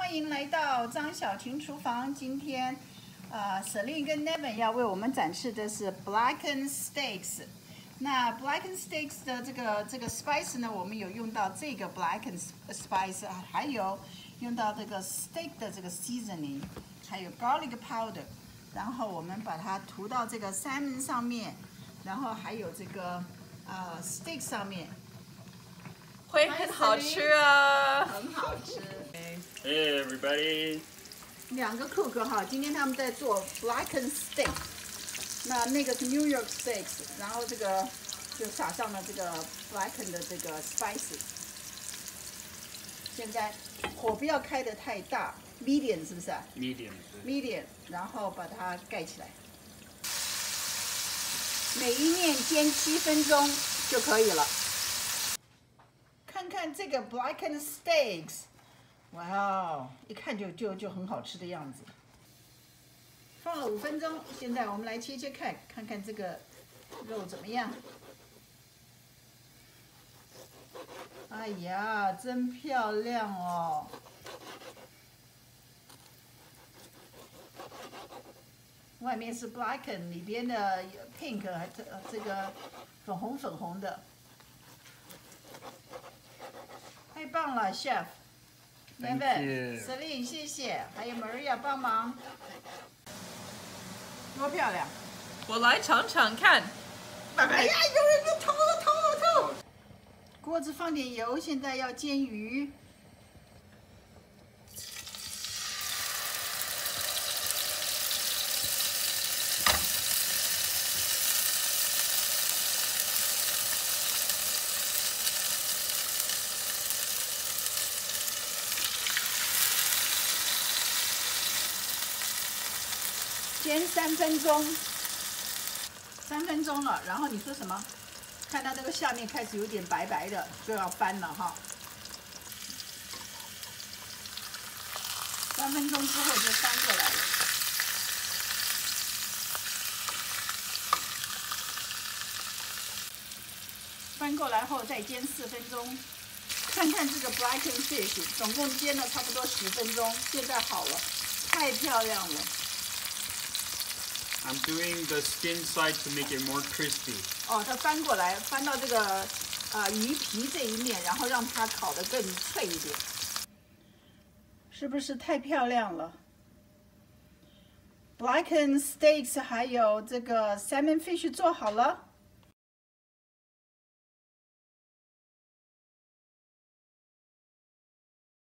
欢迎来到张小婷厨房。今天，Celine 跟 Nevin 要为我们展示的是 Blackened Steaks。那 Blackened Steaks 的这个 spice 呢，我们有用到这个 Blackened spice， 还有用到这个 steak 的这个 seasoning， 还有 garlic powder。然后我们把它涂到这个 salmon 上面，然后还有这个steak 上面。 会很好吃啊， 很好吃。 Hey everybody！ 两个 cook 哈，今天他们在做 blackened steak， 那个是 New York steaks， 然后这个就撒上了这个 blackened 的这个 spices。现在火不要开得太大 ，medium 是不是啊 ？medium， 然后把它盖起来。每一面煎7分钟就可以了。 看看这个 blackened steaks， 哇哦，一看就很好吃的样子。放了5分钟，现在我们来切看，看看这个肉怎么样。哎呀，真漂亮哦！外面是 blackened， 里边的 pink， 还这个粉红的。 太棒了 ，Chef。Nevin、Celine， 谢谢，还有 Maria 帮忙，多漂亮！ 我来尝尝看。 哎呀，有人偷！锅子放点油，现在要煎鱼。煎3分钟，3分钟了。然后你说什么？看到这个下面开始有点白白的，就要翻了哈。3分钟之后就翻过来了。翻过来后再煎4分钟。看看这个 blackened fish， 总共煎了差不多10分钟，现在好了，太漂亮了。 I'm doing the skin side to make it more crispy. 哦，它翻过来，翻到这个鱼皮这一面，然后让它烤得更脆一点，是不是太漂亮了 ？Blackened steaks 还有这个 salmon fish 做好了。